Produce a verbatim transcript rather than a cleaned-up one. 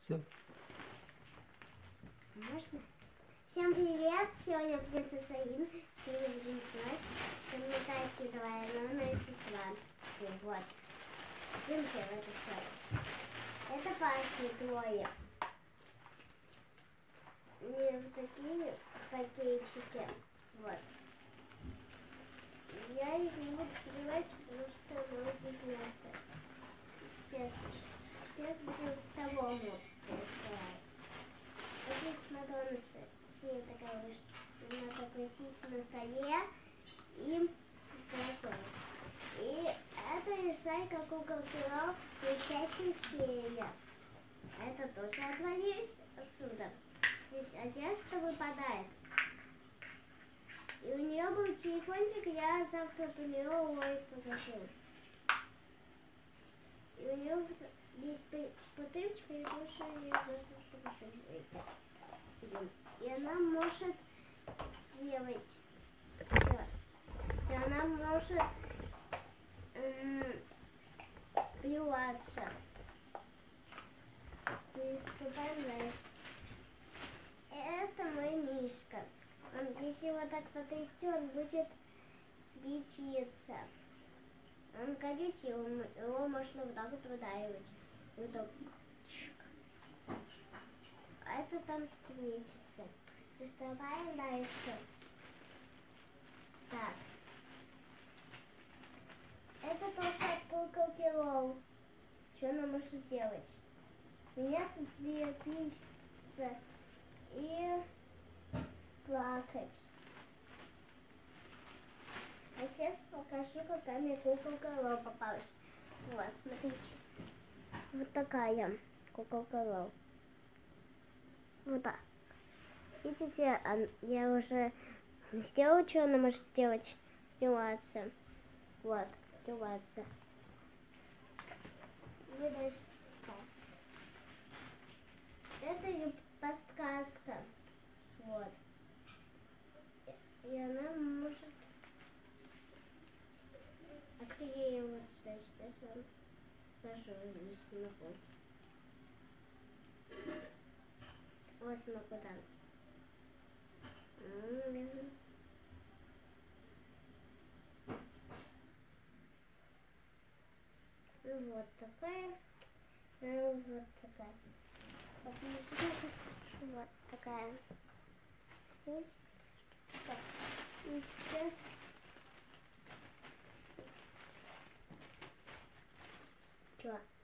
Все. Можно? Всем привет! Сегодня принцесса Ин. Сегодня будем снимать комментарии двойная сестра. И вот. Будем делать это. Это пасти двое. И вот такие пакетики. Вот. Я их не буду сливать, потому что много без места. Естественно. Сейчас будем второму рисовать. Вот есть Мадонна синяя такая вещь. Надо крутить на столе и готово. И это решайка Google Pillow блестящая серия. Это тоже отвалилось отсюда. Здесь одежда выпадает. И у нее был телефончик, я завтра по нее ой покажу. И у нее здесь бутылочка, и тоже я завтра покажу. И она может делать, и она может эм, плеваться. Приступаем дальше. Это мой мишка. Он, если его так потрясти, он будет светиться. Он колючий, его, его можно вот так вот выдаивать. Вот так. А это там светится. Приступаем дальше. Так. Это тоже от Google Pillow. Что она может делать? Меняться, светиться и плакать. А сейчас покажу, какая мне Google Pillow попалась. Вот, смотрите. Вот такая Google Pillow. Вот так. Видите, я уже сделала, что она может делать. Сниматься. Вот, сниматься. Вы дальше читаете. Это ее подсказка. Вот. И она может... А кто ей вот сейчас? Сейчас вам скажу, не смогу. Вот смогу там. Вот такая. Вот такая. Вот такая. Так. И сейчас... Чё?